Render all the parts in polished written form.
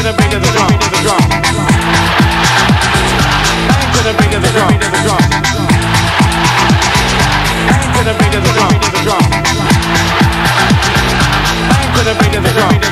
the beat of the drum. Bang to the beat of the drum. Bang to the beat of the drum. Bang to the beat of the drum.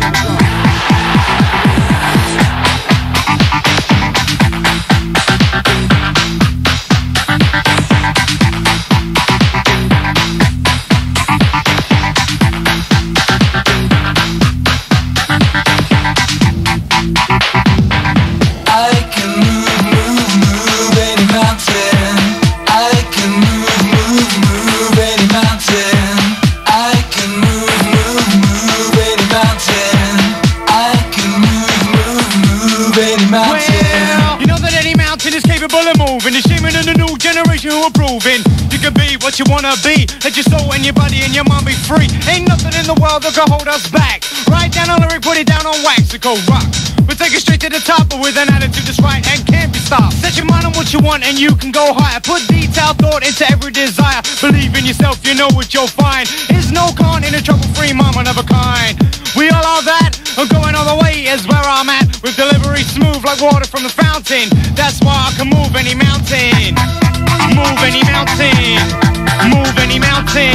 What you wanna be, let your soul and your body and your mind be free. Ain't nothing in the world that can hold us back. Write down a lyric, put it down on wax, it go rock. We take it straight to the top, but with an attitude that's right and can't be stopped. Set your mind on what you want and you can go higher. Put detailed thought into every desire. Believe in yourself, you know what you'll find. There's no con in a trouble-free mind, one of a kind. We all are that, and going all the way is where I'm at. With delivery smooth like water from the fountain. That's why I can move any mountain. Move any mountain. Move any mountain.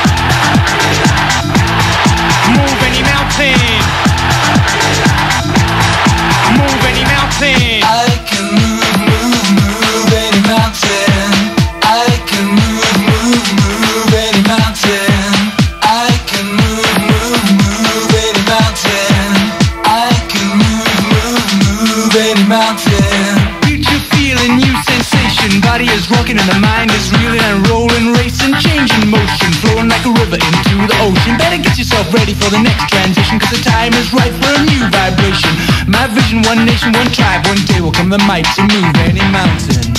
Move any mountain. Move any mountain. I can move any mountain. I can move any mountain. I can move any mountain. I can move any mountain. Future feeling, new sensation. Body is rocking and the mind is reeling and rolling, racing, changing motion, flowing like a river into the ocean. Better get yourself ready for the next transition, cause the time is right for a new vibration. My vision, one nation, one tribe. One day will come the might to move any mountain.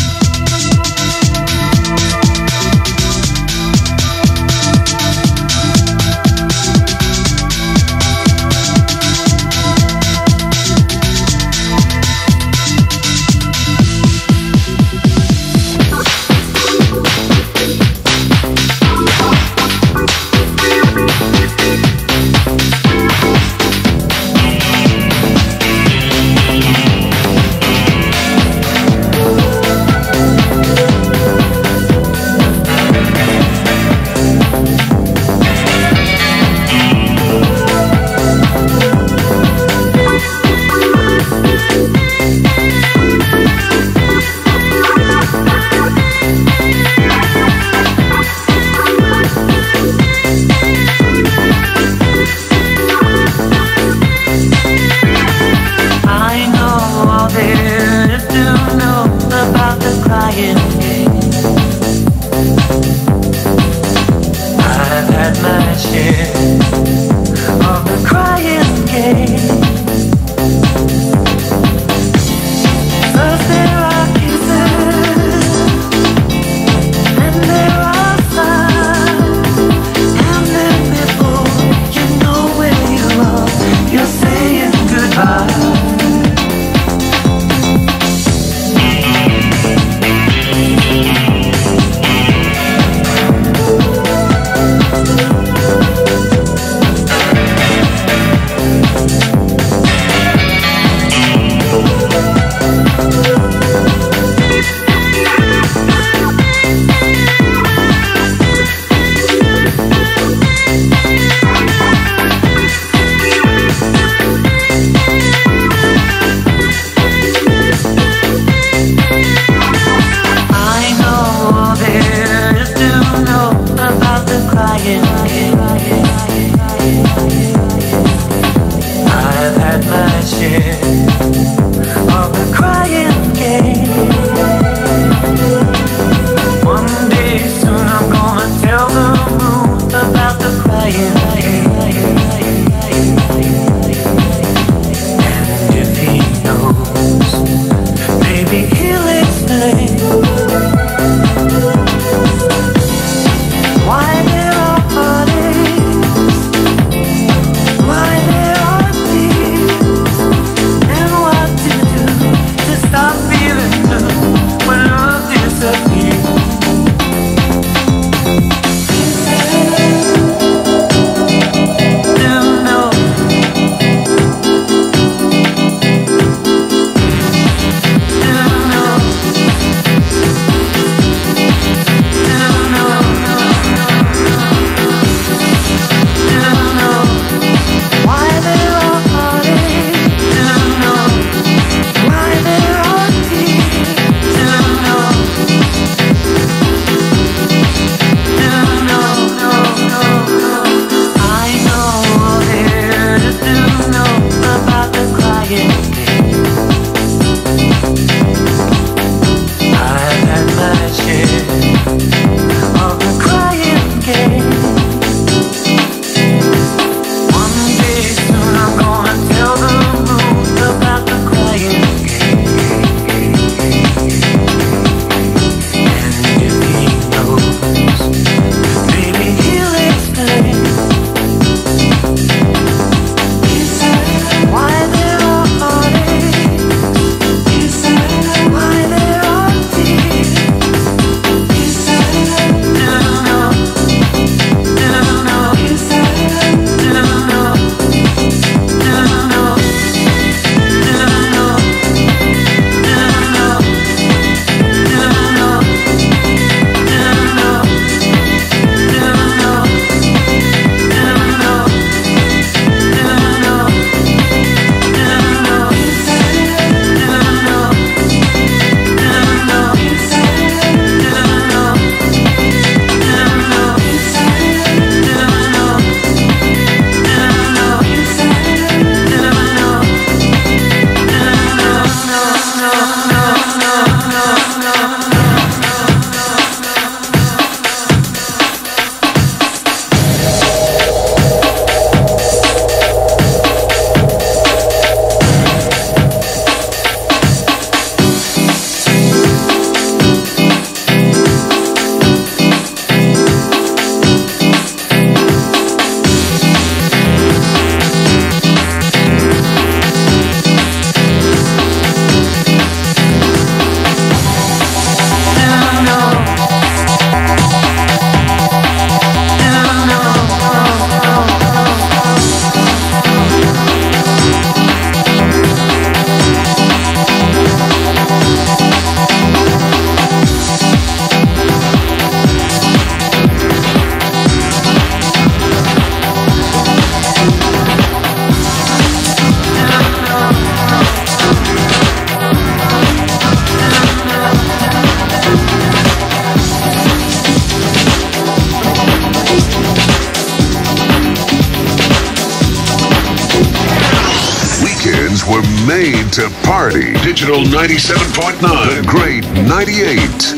made to party. Digital 97.9, the great 98.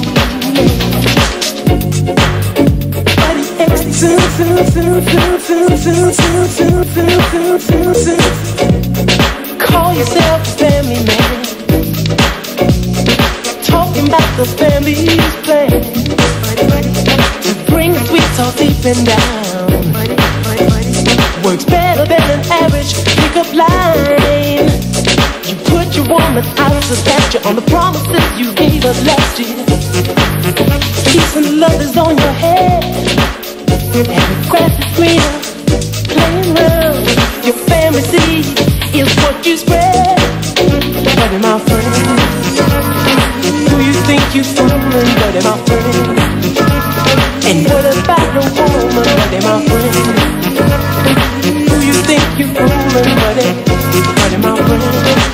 Call yourself a family man, talking about the family's plan to bring the sweet talk deep and down. Works better than an average pickup line. You put your woman out to pasture on the promises you gave us last year. Peace and love is on your head, and the grass is greener. Playing around your family seed is what you spread. Buddy, my friend, who you think you fooling? Buddy, my friend. And what about the woman? Buddy, my friend, who you think you fooling? Buddy, buddy, my friend.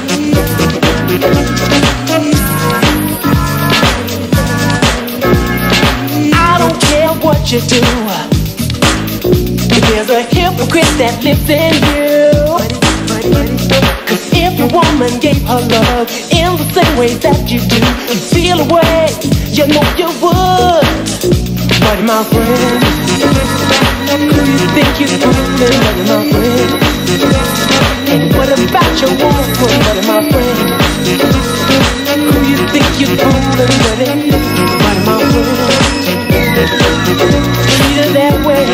I don't care what you do, there's a hypocrite that lives in you. Cause if your woman gave her love in the same way that you do, you feel away, you know you would. Buddy, my friend, who you think you're fooling? Buddy, my friend. And what about your woman? Buddy, my friend, who you think you're fooling? Buddy, buddy, my friend. Treat her that way,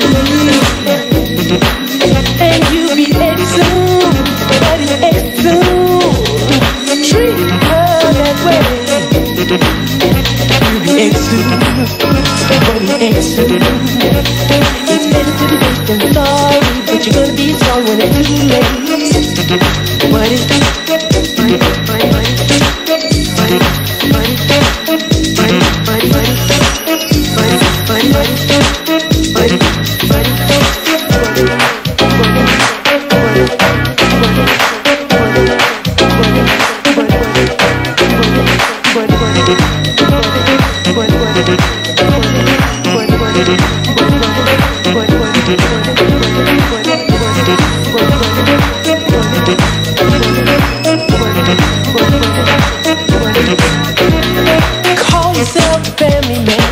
and you be soon, buddy, soon. Treat her that way, you be soon, buddy, soon. It's better to be late than sorry, but you're gonna be sorry when it's too late. Buddy, buddy, buddy, buddy, buddy, buddy, buddy, buddy, buddy. Call yourself a family man,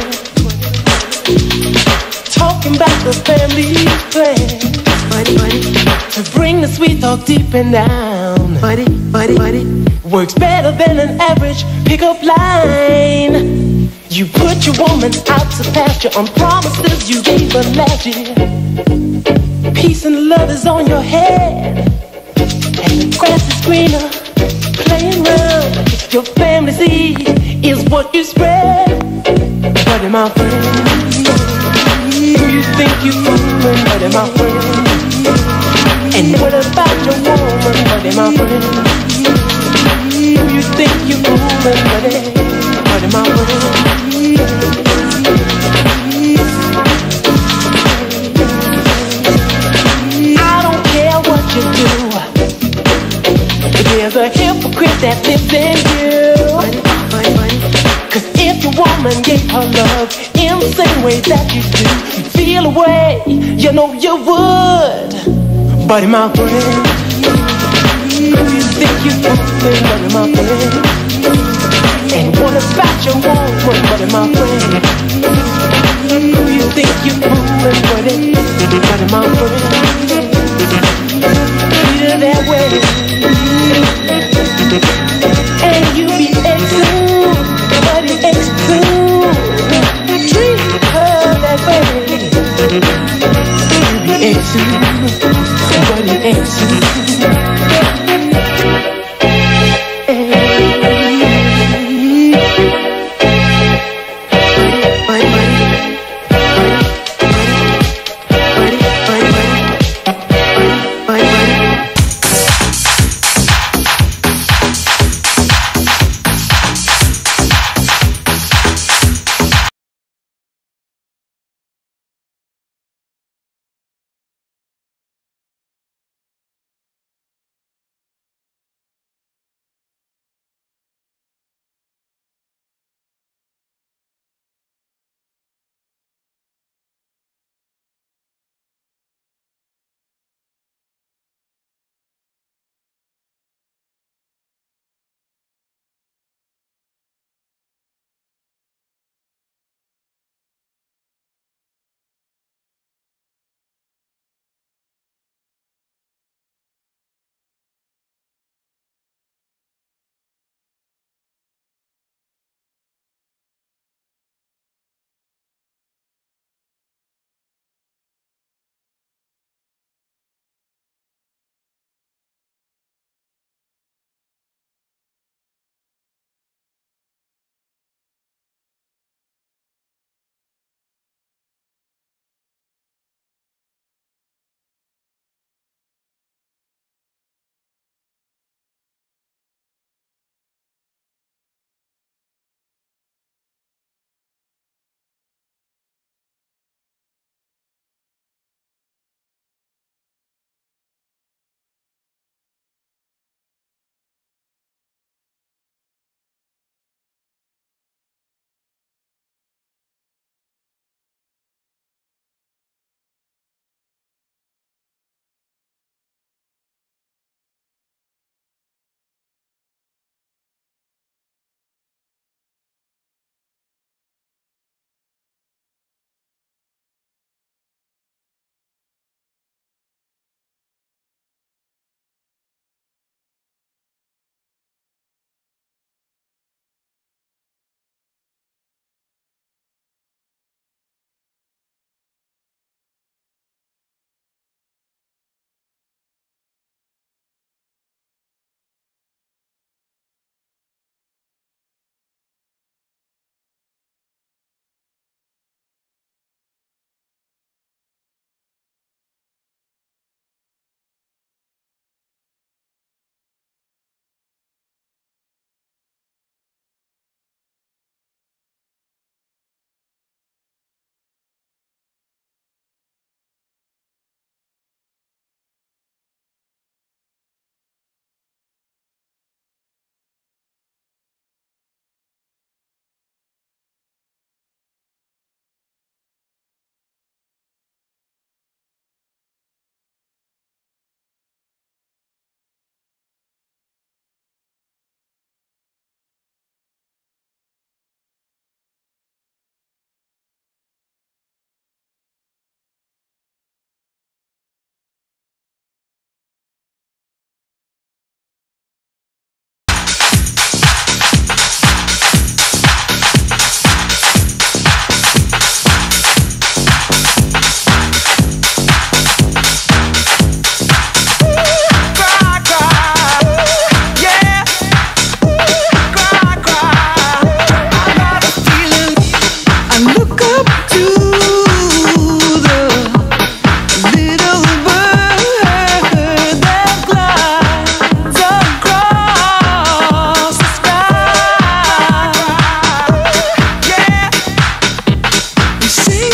talking about the family plan, to bring the sweet talk deep and down. Works better than an average pickup line. You put your woman out to pasture on promises you gave her last year. Peace and love is on your head, and the grass is greener. Playing around your family seed is what you spread. Buddy, my friend, who you think you fooling? Buddy, my friend. And what about your woman? Buddy, my friend, who you think you fooling? Buddy, buddy, my friend. I don't care what you do, there's a hypocrite that lives in you. Cause if your woman gave her love in the same way that you do, you feel away, you know you would. Buddy, my friend, who you think you fooling? Buddy, my friend. And what about your woman? Buddy, my friend, who you think you fooling? Buddy, buddy, my friend. Treat her that way, and you be soon, buddy, soon. Treat her that way, you be soon, buddy,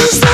Just